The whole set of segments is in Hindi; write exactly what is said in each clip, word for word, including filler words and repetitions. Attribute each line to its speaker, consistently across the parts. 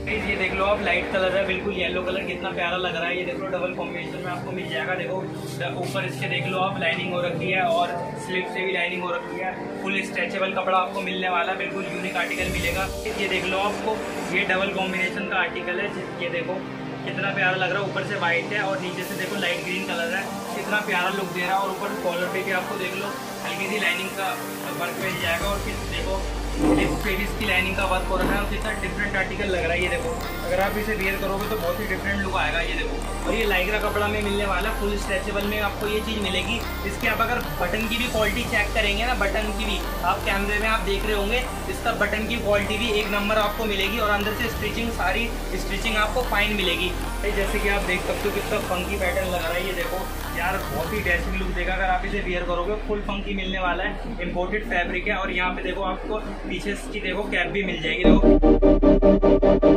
Speaker 1: ये देख लो आप, लाइट कलर है, बिल्कुल येलो कलर, कितना प्यारा लग रहा है। ये देख लो डबल कॉम्बिनेशन में आपको मिल जाएगा। देखो ऊपर इसके देख लो आप, लाइनिंग हो रखी है और स्लिप से भी लाइनिंग हो रखी है। फुल स्ट्रेचेबल कपड़ा आपको मिलने वाला है, बिल्कुल यूनिक आर्टिकल मिलेगा। ये देख लो आपको, ये डबल कॉम्बिनेशन का आर्टिकल है। ये देखो कितना प्यारा लग रहा है, ऊपर से वाइट है और नीचे से देखो लाइट ग्रीन कलर है, कितना प्यारा लुक दे रहा है। और ऊपर कॉलर पे भी आपको देख लो हल्की सी लाइनिंग का वर्क मिल जाएगा। और फिर देखो पेरिस की लाइनिंग का वर्क हो रहा है और कितना डिफरेंट आर्टिकल लग रहा है। ये देखो अगर आप इसे वेयर करोगे तो बहुत ही डिफरेंट लुक आएगा। ये देखो, और ये लाइक्रा कपड़ा में मिलने वाला, फुल स्ट्रेचेबल में आपको ये चीज़ मिलेगी। इसके आप अगर बटन की भी क्वालिटी चेक करेंगे ना, बटन की भी आप कैमरे में आप देख रहे होंगे, इसका बटन की क्वालिटी भी एक नंबर आपको मिलेगी। और अंदर से स्टिचिंग, सारी स्टिचिंग आपको फाइन मिलेगी। जैसे कि आप देख सकते हो कितना फंकी पैटर्न लग रहा है। ये देखो यार, बहुत ही डैशिंग लुक देगा अगर आप इसे वेयर करोगे। फुल फंकी मिलने वाला है, इम्पोर्टेड फैब्रिक है। और यहाँ पे देखो आपको पीछे की देखो कैप भी मिल जाएगी। देखो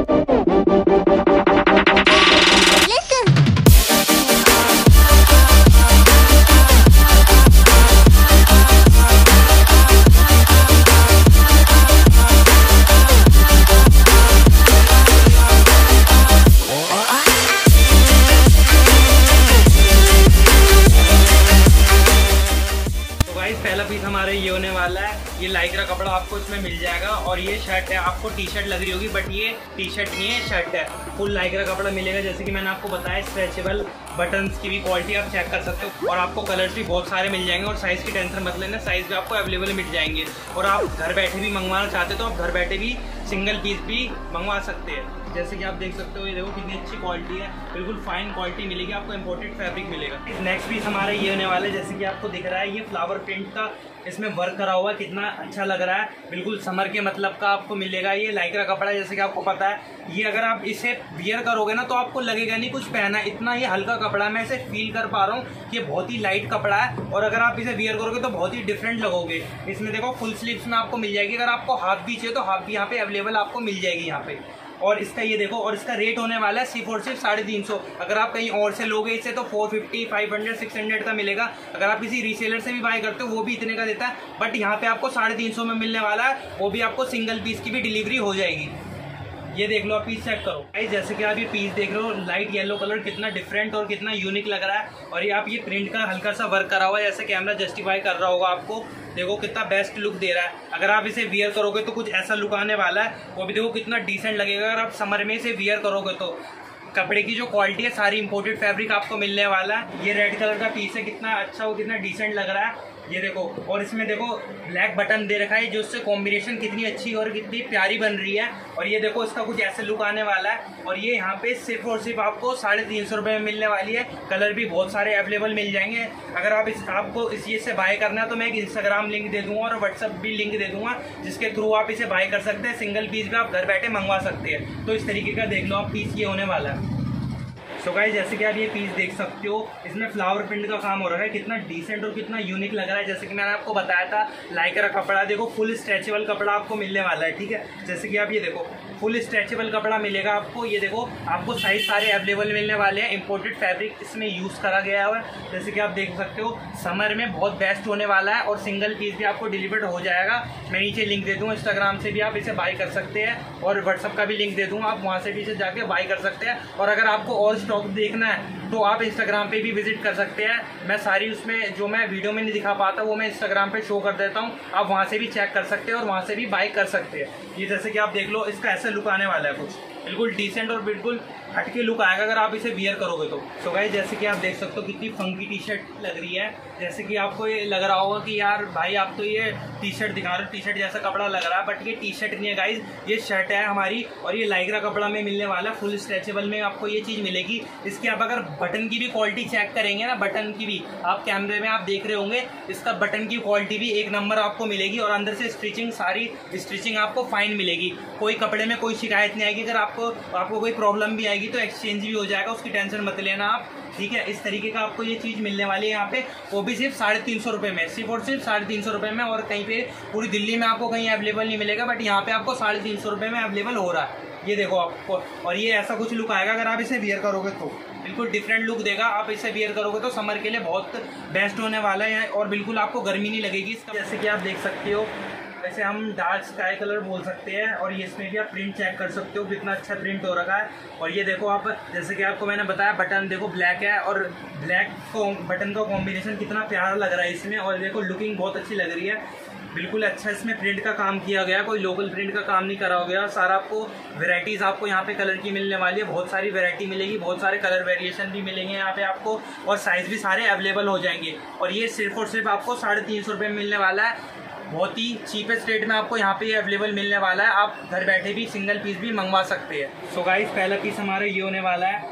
Speaker 1: पहला पीस हमारे ये होने वाला है। ये लाइक्रा कपड़ा आपको इसमें मिल जाएगा। और ये शर्ट है, आपको टी शर्ट लग रही होगी बट ये टी शर्ट नहीं है, शर्ट है। फुल लाइक्रा कपड़ा मिलेगा। जैसे कि मैंने आपको बताया, स्ट्रेचेबल बटन्स की भी क्वालिटी आप चेक कर सकते हो। और आपको कलर्स भी बहुत सारे मिल जाएंगे। और साइज़ की टेंशन मत लेना, साइज़ भी आपको अवेलेबल मिल जाएंगे। और आप घर बैठे भी मंगवाना चाहते हो तो आप घर बैठे भी सिंगल पीस भी मंगवा सकते हैं। जैसे कि आप देख सकते हो, ये देखो कितनी अच्छी क्वालिटी है, बिल्कुल फाइन क्वालिटी मिलेगी आपको, इम्पोर्टेड फैब्रिक मिलेगा। नेक्स्ट पीस हमारा ये होने वाला है। जैसे कि आपको दिख रहा है, ये फ्लावर प्रिंट का इसमें वर्क करा हुआ है, कितना अच्छा लग रहा है। बिल्कुल समर के मतलब का आपको मिलेगा। ये लाइक्रा कपड़ा, जैसे कि आपको पता है, ये अगर आप इसे वियर करोगे ना तो आपको लगेगा नहीं कुछ पहना, इतना ये हल्का कपड़ा है। मैं इसे फील कर पा रहा हूँ कि बहुत ही लाइट कपड़ा है। और अगर आप इसे वियर करोगे तो बहुत ही डिफरेंट लगोगे। इसमें देखो फुल स्लीव्स में आपको मिल जाएगी। अगर आपको हाफ भी चाहिए तो हाफ भी यहाँ पे अवेलेबल आपको मिल जाएगी यहाँ पे। और इसका ये देखो, और इसका रेट होने वाला है सिर्फ और सिर्फ साढ़े तीन सौ। अगर आप कहीं और से लोगे इसे तो four fifty, five hundred, six hundred का मिलेगा। अगर आप किसी रीसेलर से भी बाय करते हो वो भी इतने का देता है। बट यहाँ पे आपको साढ़े तीन सौ में मिलने वाला है, वो भी आपको सिंगल पीस की भी डिलीवरी हो जाएगी। ये देख लो, आप पीस चेक करो भाई। जैसे कि आप ये पीस देख रहे हो, लाइट येलो कलर, कितना डिफरेंट और कितना यूनिक लग रहा है। और ये आप ये प्रिंट का हल्का सा वर्क करा हुआ है, जैसे कैमरा जस्टिफाई कर रहा होगा आपको। देखो कितना बेस्ट लुक दे रहा है। अगर आप इसे वियर करोगे तो कुछ ऐसा लुक आने वाला है, वो भी देखो कितना डिसेंट लगेगा। अगर आप समर में इसे वियर करोगे तो कपड़े की जो क्वालिटी है, सारी इंपोर्टेड फैब्रिक आपको मिलने वाला है। ये रेड कलर का पीस है, कितना अच्छा, वो कितना डिसेंट लग रहा है। ये देखो, और इसमें देखो ब्लैक बटन दे रखा है, जो उससे कॉम्बिनेशन कितनी अच्छी और कितनी प्यारी बन रही है। और ये देखो इसका कुछ ऐसे लुक आने वाला है। और ये यहाँ पे सिर्फ और सिर्फ आपको साढ़े तीन सौ रुपये में मिलने वाली है। कलर भी बहुत सारे अवेलेबल मिल जाएंगे। अगर आप इस आपको इस ये से बाय करना है तो मैं एक इंस्टाग्राम लिंक दे दूंगा और व्हाट्सअप भी लिंक दे दूंगा, जिसके थ्रू आप इसे बाय कर सकते हैं। सिंगल पीस भी आप घर बैठे मंगवा सकते हैं। तो इस तरीके का देख लो आप पीस ये होने वाला है। तो गाइस, जैसे कि आप ये पीस देख सकते हो, इसमें फ्लावर प्रिंट का काम हो रहा है, कितना डिसेंट और कितना यूनिक लग रहा है। जैसे कि मैंने आपको बताया था, लाइक्रा कपड़ा, देखो फुल स्ट्रेचेबल कपड़ा आपको मिलने वाला है। ठीक है, जैसे कि आप ये देखो फुल स्ट्रेचेबल कपड़ा मिलेगा आपको। ये देखो आपको साइज सारे अवेलेबल मिलने वाले हैं। इंपोर्टेड फैब्रिक इसमें यूज़ करा गया है। जैसे कि आप देख सकते हो, समर में बहुत बेस्ट होने वाला है। और सिंगल पीस भी आपको डिलीवर्ड हो जाएगा। मैं नीचे लिंक दे दूँगा, इंस्टाग्राम से भी आप इसे बाय कर सकते हैं और व्हाट्सअप का भी लिंक दे दूँगा, आप वहाँ से भी इसे जाके बाय कर सकते हैं। और अगर आपको और स्टॉक देखना है तो आप इंस्टाग्राम पे भी विजिट कर सकते हैं। मैं सारी उसमें जो मैं वीडियो में नहीं दिखा पाता वो मैं इंस्टाग्राम पे शो कर देता हूँ, आप वहाँ से भी चेक कर सकते हैं और वहाँ से भी बाय कर सकते हैं। ये जैसे कि आप देख लो, इसका ऐसा लुक आने वाला है, कुछ बिल्कुल डिसेंट और बिल्कुल हटके लुक आएगा अगर आप इसे वियर करोगे तो। सो गाइस, जैसे कि आप देख सकते हो कितनी फंकी टी शर्ट लग रही है। जैसे कि आपको ये लग रहा होगा कि यार भाई आप तो ये टी शर्ट दिखा रहे हो, टी शर्ट जैसा कपड़ा लग रहा है, बट ये टी शर्ट नहीं है गाइज, ये शर्ट है हमारी। और ये लाइक्रा कपड़ा में मिलने वाला, फुल स्ट्रेचेबल में आपको ये चीज़ मिलेगी। इसके आप अगर बटन की भी क्वालिटी चेक करेंगे ना, बटन की भी आप कैमरे में आप देख रहे होंगे, इसका बटन की क्वालिटी भी एक नंबर आपको मिलेगी। और अंदर से स्टिचिंग, सारी स्टिचिंग आपको फाइन मिलेगी। कोई कपड़े में कोई शिकायत नहीं आएगी। अगर आपको आपको कोई प्रॉब्लम भी आएगी तो एक्सचेंज भी हो जाएगा, उसकी टेंशन मत लेना आप। ठीक है, इस तरीके का आपको ये चीज़ मिलने वाली है यहाँ पे, वो भी सिर्फ साढ़े तीन सौ रुपये में, सिर्फ और सिर्फ साढ़े तीन सौ रुपये में। और कहीं पे पूरी दिल्ली में आपको कहीं अवेलेबल नहीं मिलेगा, बट यहाँ पे आपको साढ़े तीन सौ रुपये में अवेलेबल हो रहा है। ये देखो आपको, और ये ऐसा कुछ लुक आएगा अगर आप इसे वियर करोगे तो, बिल्कुल डिफरेंट लुक देगा। आप इसे वियर करोगे तो समर के लिए बहुत बेस्ट होने वाला है और बिल्कुल आपको गर्मी नहीं लगेगी इसका। जैसे कि आप देख सकते हो, वैसे हम डार्क स्काई कलर बोल सकते हैं। और ये इसमें भी आप प्रिंट चेक कर सकते हो कितना अच्छा प्रिंट हो रखा है। और ये देखो आप, जैसे कि आपको मैंने बताया बटन देखो ब्लैक है और ब्लैक को बटन का कॉम्बिनेशन कितना प्यारा लग रहा है इसमें। और देखो लुकिंग बहुत अच्छी लग रही है, बिल्कुल अच्छा इसमें प्रिंट का काम किया गया, कोई लोकल प्रिंट का काम नहीं करा हो गया। सारा आपको वैरायटीज़ आपको यहाँ पे कलर की मिलने वाली है, बहुत सारी वैरायटी मिलेगी, बहुत सारे कलर वेरिएशन भी मिलेंगे यहाँ पे आपको, और साइज़ भी सारे अवेलेबल हो जाएंगे। और ये सिर्फ और सिर्फ आपको साढ़े तीन सौ रुपये में मिलने वाला है, बहुत ही चीपेस्ट रेट में आपको यहाँ पे ये अवेलेबल मिलने वाला है। आप घर बैठे भी सिंगल पीस भी मंगवा सकते हैं। सो गाइस पहला पीस हमारा ये होने वाला है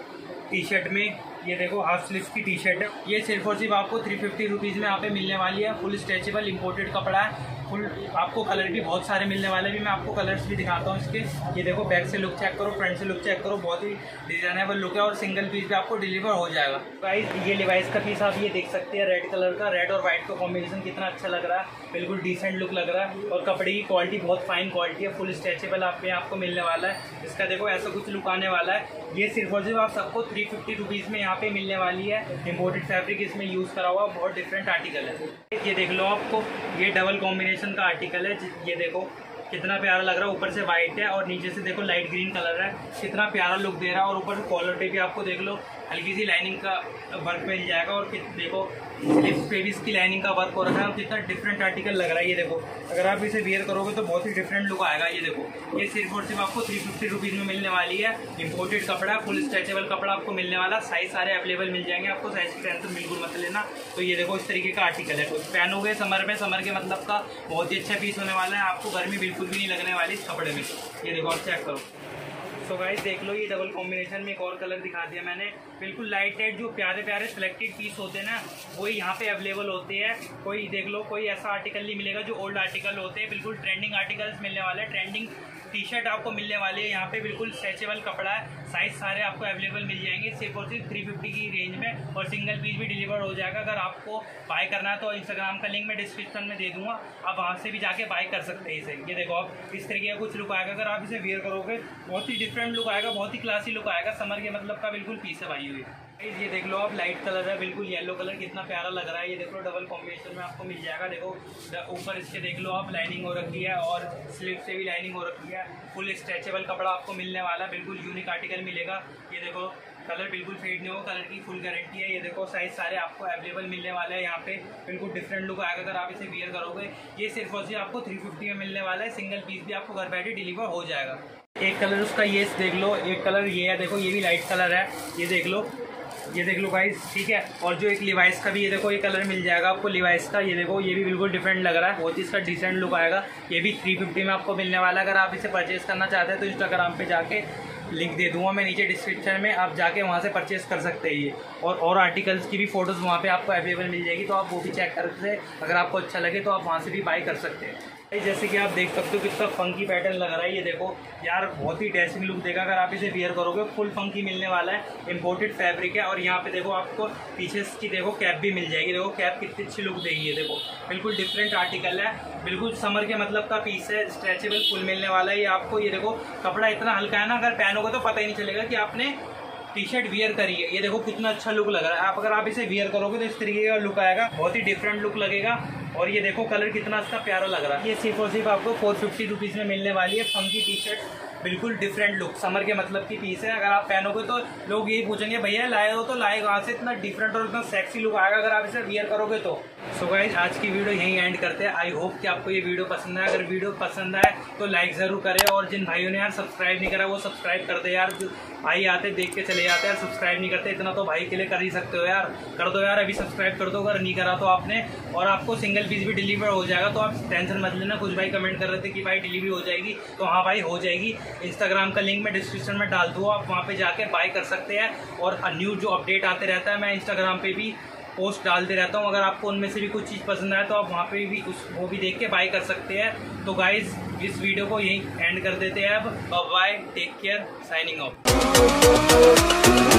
Speaker 1: टी शर्ट में। ये देखो हाफ स्लीव्स की टी शर्ट है, ये सिर्फ और सिर्फ आपको थ्री फिफ्टी रुपीज़ में यहाँ पे मिलने वाली है। फुल स्ट्रेचेबल इंपोर्टेड कपड़ा है, फुल आपको कलर भी बहुत सारे मिलने वाले भी। मैं आपको कलर्स भी दिखाता हूँ इसके। ये देखो बैक से लुक चेक करो, फ्रंट से लुक चेक करो, बहुत ही डिजाइनेबल लुक है और सिंगल पीस भी आपको डिलीवर हो जाएगा। गाइस ये लिवाइस का पीस आप ये देख सकते हैं, रेड कलर का, रेड और व्हाइट का कॉम्बिनेशन कितना अच्छा लग रहा है, बिल्कुल डिसेंट लुक लग रहा है। और कपड़े की क्वालिटी बहुत फाइन क्वालिटी है, फुल स्ट्रेचेबल आप में आपको मिलने वाला है। इसका देखो ऐसा कुछ लुक आने वाला है। ये सिर्फ और सिर्फ आप सबको थ्री फिफ्टी रुपीज़ में यहाँ पे मिलने वाली है। इम्पोर्टेड फैब्रिक इसमें यूज़ करा हुआ, बहुत डिफरेंट आर्टिकल है। ये देख लो आपको, ये डबल कॉम्बिनेशन का आर्टिकल है। ये देखो कितना प्यारा लग रहा है, ऊपर से वाइट है और नीचे से देखो लाइट ग्रीन कलर है, कितना प्यारा लुक दे रहा है। और ऊपर कॉलर पे भी आपको देख लो हल्की सी लाइनिंग का वर्क मिल जाएगा। और देखो स्लीव्स पे भी इसकी लाइनिंग का वर्क हो रखा है और कितना डिफरेंट आर्टिकल लग रहा है। ये देखो अगर आप इसे वेयर करोगे तो बहुत ही डिफरेंट लुक आएगा। ये देखो ये सिर्फ और सिर्फ आपको थ्री फिफ्टी रुपीज़ में मिलने वाली है। इंपोर्टेड कपड़ा, फुल स्ट्रेचेबल कपड़ा आपको मिलने वाला, साइज सारे अवेलेबल मिल जाएंगे आपको, साइज की टेंशन बिल्कुल मत लेना। तो ये देखो इस तरीके का आर्टिकल है, कुछ पहनोगे समर में, समर के मतलब का बहुत ही अच्छा पीस होने वाला है, आपको गर्मी बिल्कुल भी नहीं लगने वाली इस कपड़े में। ये देखो आप चेक करो। सो गाइस देख लो ये डबल कॉम्बिनेशन में एक और कलर दिखा दिया मैंने, बिल्कुल लाइट लाइट जो प्यारे प्यारे सिलेक्टेड पीस होते हैं ना वही यहाँ पे अवेलेबल होते हैं। कोई देख लो कोई ऐसा आर्टिकल नहीं मिलेगा जो ओल्ड आर्टिकल होते हैं, बिल्कुल ट्रेंडिंग आर्टिकल्स मिलने वाले हैं। ट्रेंडिंग टी शर्ट आपको मिलने वाली है यहाँ पे, बिल्कुल स्ट्रेचेबल कपड़ा है, साइज सारे आपको अवेलेबल मिल जाएंगे सिर्फ और सिर्फ थ्री फिफ्टी की रेंज में। और सिंगल पीस भी डिलीवर हो जाएगा। अगर आपको बाय करना है तो इंस्टाग्राम का लिंक मैं डिस्क्रिप्शन में दे दूंगा, आप वहाँ से भी जाके बाय कर सकते हैं इसे। ये देखो आप इस तरीके का कुछ लुक आएगा, अगर आप इसे वेयर करोगे बहुत ही डिफरेंट लुक आएगा, बहुत ही क्लासी लुक आएगा। समर के मतलब का बिल्कुल पीस है भाई। हुई ये देख लो आप लाइट कलर है, बिल्कुल येलो कलर, कितना प्यारा लग रहा है। ये देख लो डबल कॉम्बिनेशन में आपको मिल जाएगा। देखो ऊपर इसके देख लो आप लाइनिंग हो रखी है और स्लीव से भी लाइनिंग हो रखी है। फुल स्ट्रेचेबल कपड़ा आपको मिलने वाला है, बिल्कुल यूनिक आर्टिकल मिलेगा। ये देखो कलर बिल्कुल फेड नहीं होगा, कलर की फुल गारंटी है। ये देखो साइज सारे आपको अवेलेबल मिलने वाले हैं यहाँ पे, बिल्कुल डिफरेंट लुक आएगा अगर आप इसे वियर करोगे। ये सिर्फ और सिर्फ आपको थ्री फिफ्टी में मिलने वाला है, सिंगल पीस भी आपको घर बैठे डिलीवर हो जाएगा। एक कलर उसका ये देख लो, एक कलर ये है, देखो ये भी लाइट कलर है, ये देख लो, ये देख लो गाइस, ठीक है। और जो एक लिवाइस का भी ये देखो ये कलर मिल जाएगा आपको लिवाइस का। ये देखो ये भी बिल्कुल डिफरेंट लग रहा है, बहुत ही इसका डिसेंट लुक आएगा। ये भी थ्री फिफ्टी में आपको मिलने वाला है। अगर आप इसे परचेज करना चाहते हैं तो इंस्टाग्राम पे जाके लिंक दे दूंगा मैं नीचे डिस्क्रिप्शन में, आप जाके वहाँ से परचेस कर सकते हैं ये। और और आर्टिकल्स की भी फोटोज़ वहाँ पे आपको अवेलेबल मिल जाएगी, तो आप वो भी चेक करके अगर आपको अच्छा लगे तो आप वहाँ से भी बाय कर सकते हैं। जैसे कि आप देख सकते हो कितना फंकी पैटर्न लग रहा है। ये देखो यार बहुत ही ड्रेसिंग लुक देगा अगर आप इसे वियर करोगे, फुल फंकी मिलने वाला है, इंपोर्टेड फैब्रिक है। और यहाँ पे देखो आपको पीछे की देखो कैप भी मिल जाएगी, देखो कैप कितनी अच्छी लुक देगी। ये देखो बिल्कुल डिफरेंट आर्टिकल है, बिल्कुल समर के मतलब का पीस है, स्ट्रेचेबल फुल मिलने वाला है ये आपको। ये देखो कपड़ा इतना हल्का है ना, अगर पहनोगे तो पता ही नहीं चलेगा कि आपने टी शर्ट वियर करी है। ये देखो कितना अच्छा लुक लग रहा है। आप अगर आप इसे वियर करोगे तो इस तरीके का लुक आएगा, बहुत ही डिफरेंट लुक लगेगा। और ये देखो कलर कितना अच्छा प्यारा लग रहा है। ये सिर्फ और सिर्फ आपको फोर फिफ्टी रुपीज़ में मिलने वाली है फंकी टी शर्ट, बिल्कुल डिफरेंट लुक, समर के मतलब की पीस है। अगर आप पहनोगे तो लोग यही पूछेंगे भैया लाए हो तो लाए कहाँ से, इतना डिफरेंट और इतना सेक्सी लुक आएगा अगर आप इसे वियर करोगे तो। सो गाइस आज की वीडियो यहीं एंड करते हैं। आई होप कि आपको ये वीडियो पसंद आए। अगर वीडियो पसंद आए तो लाइक ज़रूर करें, और जिन भाइयों ने यार सब्सक्राइब नहीं करा वो सब्सक्राइब कर दे यार। भाई आते देख के चले जाते हैं, सब्सक्राइब नहीं करते, इतना तो भाई के लिए कर ही सकते हो यार, कर दो यार, अभी सब्सक्राइब कर दो अगर नहीं करा तो आपने। और आपको सिंगल पीस भी डिलीवर हो जाएगा, तो आप टेंशन मत लेना। कुछ भाई कमेंट कर रहे थे कि भाई डिलीवरी हो जाएगी, तो हाँ भाई हो जाएगी। इंस्टाग्राम का लिंक मैं डिस्क्रिप्शन में डाल दूँ, आप वहाँ पे जाके बाय कर सकते हैं। और न्यू जो अपडेट आते रहता है मैं इंस्टाग्राम पे भी पोस्ट डालते रहता हूँ, अगर आपको उनमें से भी कुछ चीज़ पसंद आए तो आप वहाँ पे भी उस वो भी देख के बाय कर सकते हैं। तो गाइज इस वीडियो को यहीं एंड कर देते हैं अब। Bye, take care, signing of.